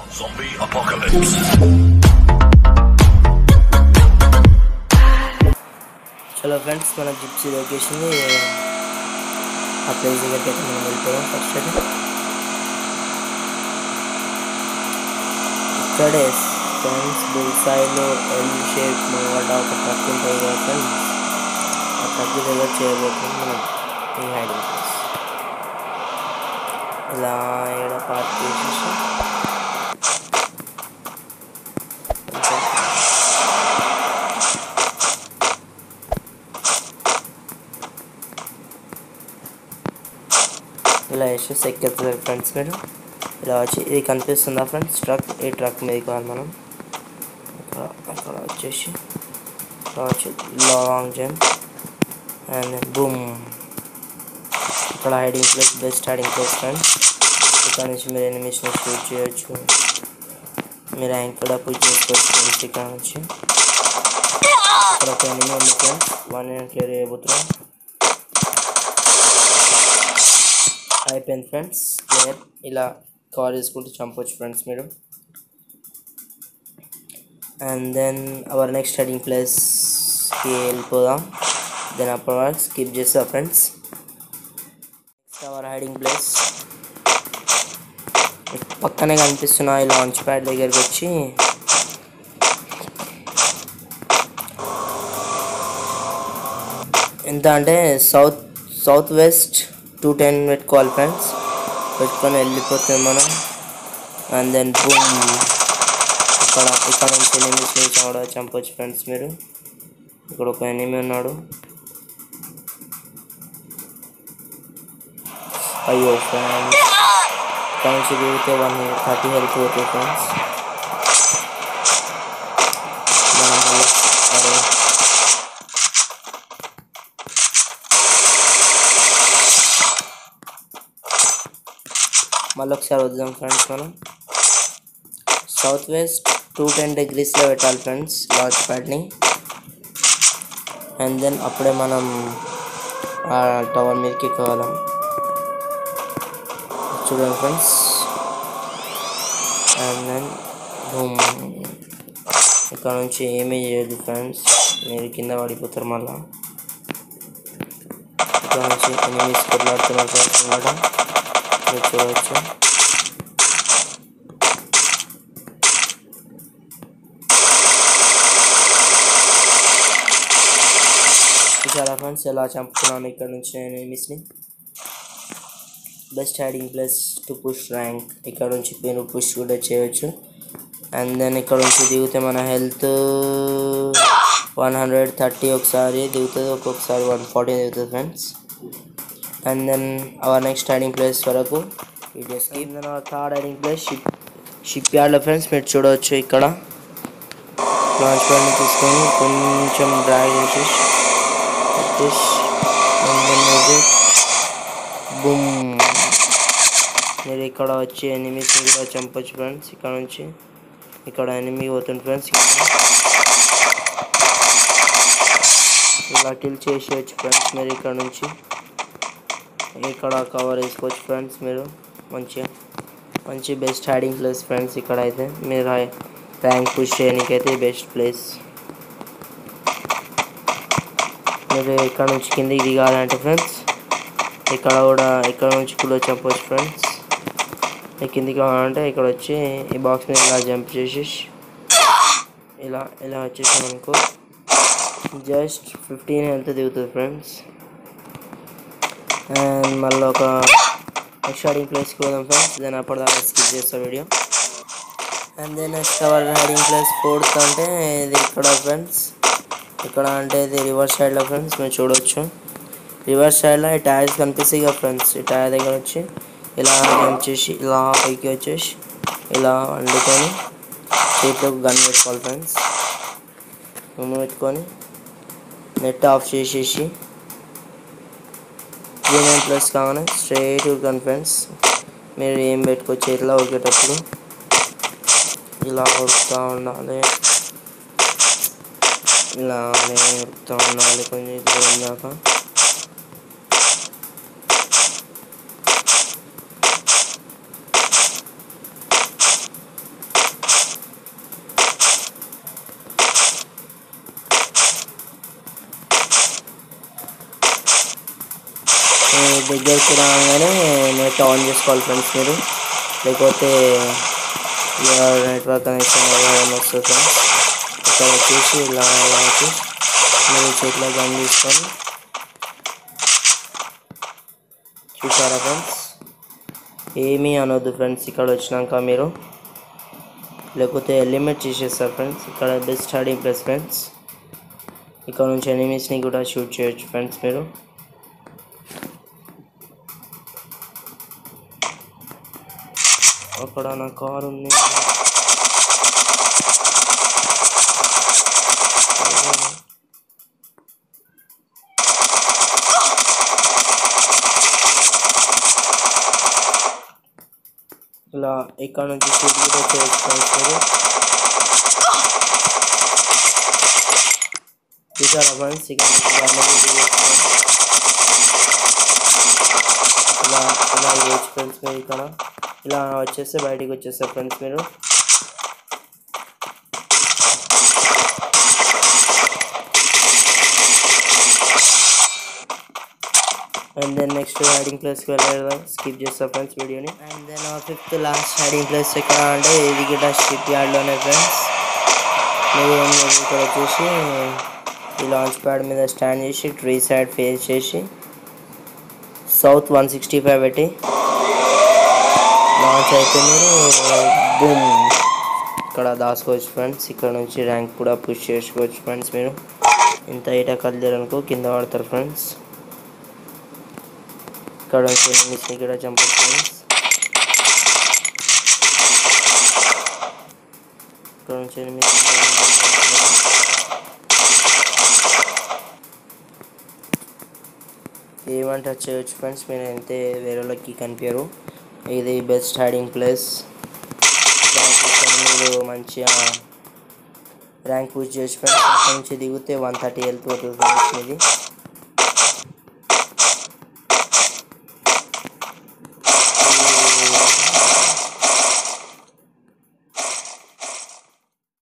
Zombie apocalypse. चलो friends మన gypsy location ఆ ప్లేస్ దగ్గరికి అయితే మనం వెళ్తాం ఫస్ట్ అయితే ఇక్కడే ఫ్రెండ్స్ బుల్సాయిలో ఎల్ షేప్ ముంగట ఒక ట్రక్ ఉంటుంది కదా ఫ్రెండ్స్ ఆ ట్రక్ దగ్గర చేయబోతున్నాం మనం ఈ హైడింగ్ ప్లేస్ ఇలా ఇక్కడ పార్క్ చేసేసి ఇలా వేసేసి ఎక్కేస్తారు ఫ్రెండ్స్ మీరు ఇలా వచ్చి ఇది కనిపిస్తుందా ఫ్రెండ్స్ ట్రక్ ఈ ట్రక్ మీద కావాలి మనం అక్కడ వచ్చేసి ఇలా వచ్చి లాంగ్ జంప్ అండ్ బూమ్ ఇక్కడ hiding place best hiding place friends ఇక్కడ నుంచి మీరు ఎనిమిషన్ షూట్ చేయొచ్చు మీరు ర్యాంక్ కూడా పుష్ చేసుకోవచ్చు ఫ్రెండ్స్ ఇక్కడ నుంచి ఇక్కడ ఒక ఎనిమి ఉంది ఫ్రెండ్స్ 1 నేను క్లియర్ చేయబోతున్నాం అయిపోయింది ఫ్రెండ్స్ క్లియర్ ఇలా కవర్ చేసుకుంటూ చంపొచ్చు ఫ్రెండ్స్ మీరు and then our next hiding ప్లేస్కి వెళ్ళిపోదాం దెన్ అప్పటి వరకు స్కిప్ చేస్తా friends next our hiding place పక్కనే కనిపిస్తున్న ఈ లాంచ్ ప్యాడ్ దగ్గరికి వచ్చి ఎంత అంటే సౌత్ వెస్ట్ 210 పెట్టుకోవాలి ఫ్రెండ్స్ పెట్టుకొని వెళ్ళిపోతాం మనం అండ్ దెన్ బూమ్ ఇక్కడ నుంచి ఎనిమిస్ కూడా చంపొచ్చు ఫ్రెండ్స్ మీరు ఇక్కడ ఒక ఎనిమి ఉన్నాడు అయ్యో ఫ్రెండ్స్ ఇక్కడ నుంచి దిగితే 130 హెల్త్ పోతుంది ఫ్రెండ్స్ మళ్ళీ ఒకసారి వద్దాం ఫ్రెండ్స్ మనం సౌత్ వెస్ట్ 210 డిగ్రీస్లో పెట్టాలి ఫ్రెండ్స్ లాంచ్ ప్యాడ్ని అండ్ దెన్ అప్పుడే మనం ఆ టవర్ మీదకి ఎక్కగలం చూడండి ఫ్రెండ్స్ అండ్ దెన్ బూమ్ ఇక్కడ నుంచి ఏమీ చేయదు ఫ్రెండ్స్ మీరు కింద పడిపోతారు మళ్ళీ ఇక్కడ నుంచి ఎనిమిస్ కొట్లాడుతున్నారు ఫ్రెండ్స్ కూడా మీరు చూడవచ్చు చాలా ఫ్రెండ్స్ ఎలా చంపుతున్నాను ఇక్కడ నుంచి నేను ఎనిమిస్ని best hiding place to push rank ఇక్కడ నుంచి మీరు పుష్ కూడా చేయవచ్చు అండ్ దెన్ ఇక్కడ నుంచి దిగితే మన హెల్త్ 130 ఒకసారి దిగుతుంది ఒక్కొక్కసారి 140 దిగుతుంది friends and then our next hiding place వరకు వీడియోస్కి then our third hiding place ship యార్డ్లో ఫ్రెండ్స్ మీరు చూడవచ్చు ఇక్కడ లాంచ్ ప్యాడ్ని తీసుకొని కొంచెం డ్రాగ్ చేసి బూమ్ మీరు ఇక్కడ వచ్చి ఎనిమిస్ని కూడా చంపొచ్చు ఫ్రెండ్స్ ఇక్కడ నుంచి ఇక్కడ ఎనిమి పోతుంది ఫ్రెండ్స్ ఇలా కిల్ చేసేయచ్చు ఫ్రెండ్స్ మీరు ఇక్కడ నుంచి ఇక్కడ కవర్ వేసుకోవచ్చు ఫ్రెండ్స్ మీరు మంచి బెస్ట్ హైడింగ్ ప్లేస్ ఫ్రెండ్స్ ఇక్కడ అయితే మీరు ర్యాంక్ పుష్ చేయడానికి అయితే బెస్ట్ ప్లేస్ మీరు ఇక్కడ నుంచి కిందికి దిగాలంటే ఫ్రెండ్స్ ఇక్కడ నుంచి కూడా చంపవచ్చు ఫ్రెండ్స్ కిందికి కావాలంటే ఇక్కడ వచ్చి ఈ బాక్స్ మీద ఇలా జంప్ చేసేసి ఇలా వచ్చేసాం అనుకో జస్ట్ 15 హెల్త్ దిగుతుంది ఫ్రెండ్స్ అండ్ మళ్ళీ ఒక నెక్స్ట్ హైడింగ్ ప్లేస్కి పోదాం ఫ్రెండ్స్ దెన్ అప్పటిదాకా స్కిప్ చేస్తాం video and then next our hiding place fourth అంటే ఇది ఇక్కడ ఫ్రెండ్స్ ఇక్కడ అంటే ఇది రివర్స్ సైడ్లో ఫ్రెండ్స్ మీరు చూడవచ్చు రివర్స్ సైడ్లో ఈ టైర్స్ కనిపిస్తాయి కదా ఫ్రెండ్స్ ఈ టైర్ దగ్గర వచ్చి ఇలా జంప్ చేసి ఇలా పైకి వచ్చేసి ఇలా వండుకొని చేతిలో గన్ పెట్టుకోవాలి ఫ్రెండ్స్ గన్ పెట్టుకొని నెట్ ఆఫ్ చేసేసి 3-9+ కాగానే స్ట్రైట్ ఉడకండి ఫ్రెండ్స్ మీరు ఏం పెట్టుకోవచ్చు చేతిలో ఉడికేటప్పుడు ఇలా ఉడుకుతూ ఉండాలి ఇలానే ఉడుకుతూ ఉండాలి కొంచెం ఇది దాకా దగ్గరికి రాగానే నెట్ ఆన్ చేసుకోవాలి ఫ్రెండ్స్ మీరు, లేకపోతే నెట్వర్క్ కనెక్షన్ ఏమైనా వస్తుంది ఫ్రెండ్స్. ఇక్కడ వచ్చేసి ఇలా వచ్చి మీరు చేతిలో గన్ తీసుకొని చూసారా ఫ్రెండ్స్, ఏమీ అనొద్దు ఫ్రెండ్స్ ఇక్కడ వచ్చినాక మీరు, లేకపోతే ఎలిమినేట్ చేసేస్తారు ఫ్రెండ్స్. ఇక్కడ బెస్ట్ హైడింగ్ ప్లేస్ ఫ్రెండ్స్, ఇక్కడ నుంచి ఎనిమీస్ని కూడా షూట్ చేయొచ్చు ఫ్రెండ్స్ మీరు. అక్కడ నా కార్ ఉంది, ఇలా ఇక్కడ నుంచి షూట్ కూడా చేయొచ్చు ఫ్రెండ్స్ మీరు. చూసారా ఫ్రెండ్స్, ఇక్కడ ఇలా ఇలా చేయొచ్చు ఫ్రెండ్స్ మీరు. ఇక్కడ ఇలా వచ్చేస్తే బయటికి వచ్చేస్తారు ఫ్రెండ్స్ మీరు. అండ్ దెన్ నెక్స్ట్ హైడింగ్ ప్లేస్కి వెళ్ళేదా స్కిప్ చేస్తారు ఫ్రెండ్స్ వీడియోని. And then fifth last hiding place ఎక్కడ అంటే ఇది కూడా షిప్ యార్డ్లోనే ఫ్రెండ్స్. మీరు ఏం లేదు, ఇక్కడ వచ్చేసి ఈ లాంచ్ ప్యాడ్ మీద స్టాండ్ చేసి ట్రీ సైడ్ ఫేస్ చేసి సౌత్ 165 పెట్టి లాంచ్ అయితే మీరు బూమ్ ఇక్కడ దాచుకోవచ్చు ఫ్రెండ్స్. ఇక్కడ నుంచి ర్యాంక్ కూడా పుష్ చేసుకోవచ్చు ఫ్రెండ్స్ మీరు. ఇంత హైట్ కదిలేరనుకో కింద పడతారు ఫ్రెండ్స్. ఇక్కడ నుంచి ఎనిమిస్ని కూడా చంపచ్చు ఫ్రెండ్స్. ఇక్కడ నుంచి ఎనిమిస్ ఏమంటే టచ్ చేయవచ్చు ఫ్రెండ్స్ మీరు, అయితే వేరే వాళ్ళకి కనిపించరు. ఇది బెస్ట్ హైడింగ్ ప్లేస్, మీరు మంచిగా ర్యాంక్ పుష్ చేసి ఫ్రెండ్స్. అక్కడ నుంచి దిగితే 130 హెల్త్ అవుతుంది ఫ్రెండ్స్ మీది.